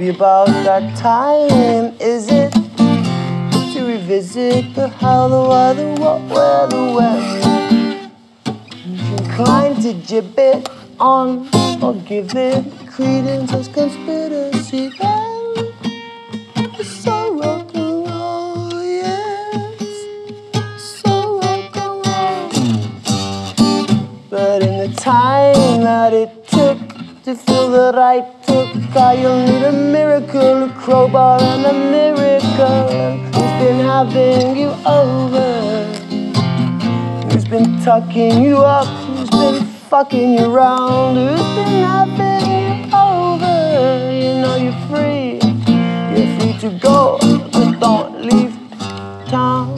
Maybe about that time, is it? To revisit the how, the why, the what, where, the when. Inclined to gibbet on or give it credence as conspiracy. It's so rock and roll, yes, so rock and roll. But in the time that it took to feel that I took, you'll need a miracle, a crowbar and a miracle. And who's been having you over? Who's been tucking you up? Who's been fucking you round? Who's been having you over? You know you're free to go, but don't leave town.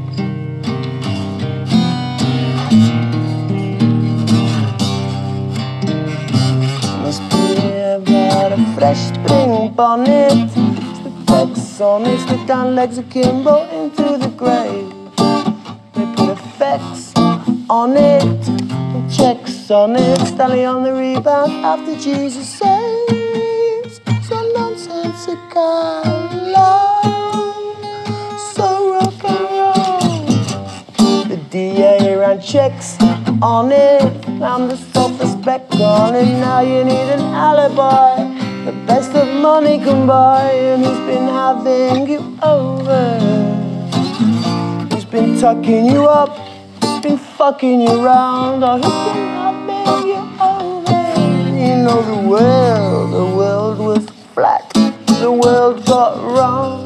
Must be about a fresh spring bonnet. The text on it, slip down legs akimbo into the grave. They put effects on it, and checks on it. Stanley on the rebound after Jesus saves. So nonsensical love, so rock and roll. The DA ran checks on it, found the self-respect on it. Now you need an alibi, the best of money can buy. And who's been having you over? Who's been tucking you up? Who's been fucking you round? Or who's been having you over? You know the world was flat, the world got round.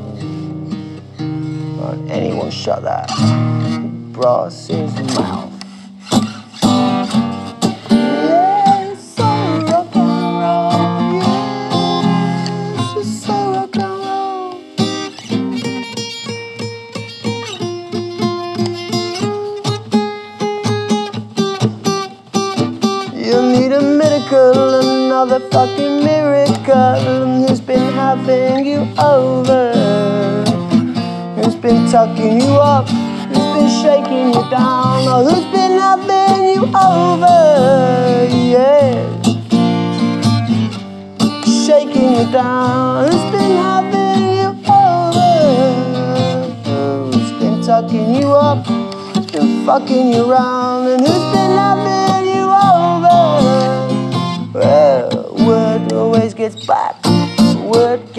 Won't anyone shut that brass's mouth? Another fucking miracle. And who's been having you over? Who's been tucking you up? Who's been shaking you down? Or who's been having you over? Yeah, shaking you down. Who's been having you over? Who's been tucking you up? Who's been fucking you round? And who's been having you over? Well, word always gets back. Word